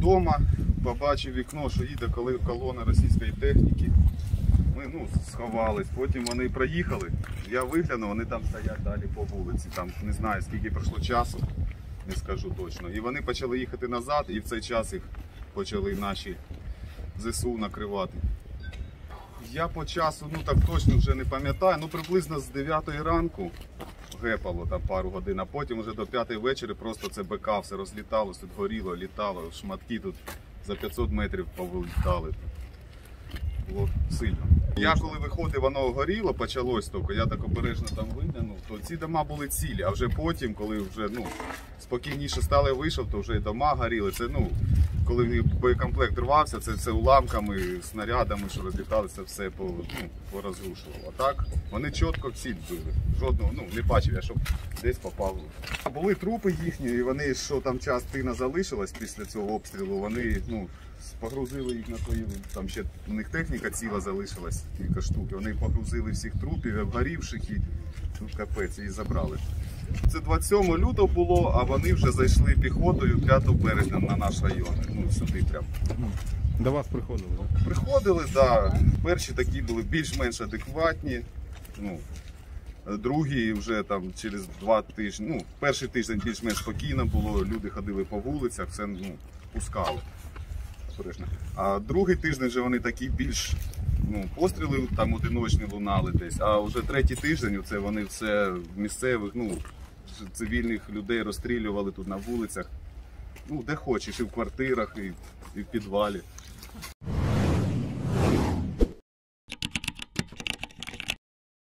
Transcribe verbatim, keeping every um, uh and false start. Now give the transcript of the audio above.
вдома, побачив вікно, що їде колона російської техніки. Ми ну, сховались, потім вони проїхали, я виглянув, вони там стоять далі по вулиці, там не знаю скільки пройшло часу, не скажу точно. І вони почали їхати назад, і в цей час їх почали наші ЗСУ накривати. Я по часу, ну так точно вже не пам'ятаю, ну приблизно з дев'ятої ранку гепало там пару годин, а потім вже до п'ятої вечора просто це БК все розліталося, тут горіло, літало, шматки тут за п'ятсот метрів повилітали. Було сильно. Я коли виходив, воно горіло, почалось тільки, я так обережно там виглянув, то ці дома були цілі, а вже потім, коли вже ну, спокійніше стало, вийшов, то вже і дома горіли. Це, ну, коли боєкомплект рвався, це все уламками, снарядами, що розліталися, все по, ну, порозрушувало. А так, вони чітко ціль били. Жодного, ну, не бачив я, щоб десь попав. Були трупи їхні, і вони, що там частина залишилась після цього обстрілу, вони, ну, погрузили їх на свою, там ще у них техніка ціла залишилась, кілька штук. Вони погрузили всіх трупів, обгорівших, і тут капець, і забрали. Це двадцять сьомого лютого було, а вони вже зайшли піхотою п'ятого березня на наш район. Ну, сюди прямо. До вас приходили, так? Приходили, так. Да. Перші такі були більш-менш адекватні. Ну, другі вже там через два тижні, ну, перший тиждень більш-менш спокійно було, люди ходили по вулицях, все, ну, пускали. А другий тиждень вже вони такі більш, ну, постріли там одиночні лунали десь, а вже третій тиждень це вони все місцевих, ну, цивільних людей розстрілювали тут на вулицях, ну, де хочеш, і в квартирах, і, і в підвалі.